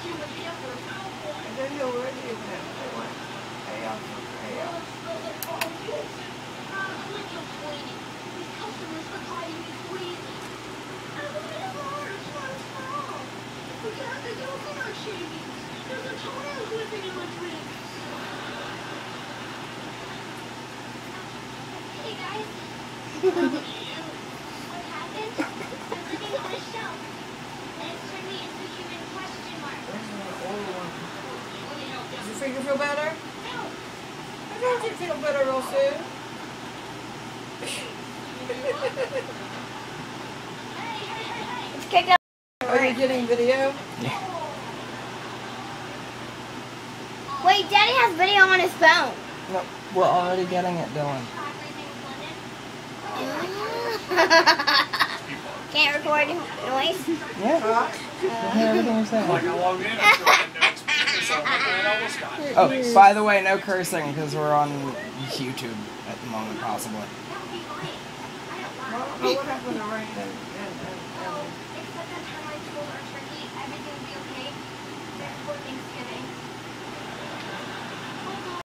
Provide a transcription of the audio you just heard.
And then he'll ready with him. They want, hey, up, hey, up. Hey guys, what happened? I'm sitting on a shelf, and it's turned me into a human question mark. Does your finger feel better? No. I thought you'd feel better real soon. Let's kick up. Are you getting video? Wait, Daddy has video on his phone. No, we're already getting it, Dylan. Can't record noise? Yeah. Hear everything you're saying. Like I logged in, I still had no experience, so I'm like, man, I almost got it. Oh, by the way, no cursing because we're on YouTube at the moment, possibly. Well, I don't know what happened to Rain and